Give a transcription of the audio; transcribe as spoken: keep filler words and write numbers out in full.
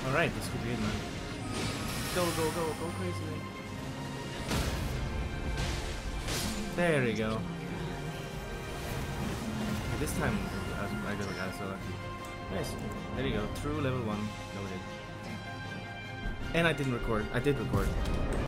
Alright, this could be it, man. Go, go, go, go crazy, man. There we go. This time I got I got so lucky. Nice. There you go. True level one loaded. And I didn't record. I did record.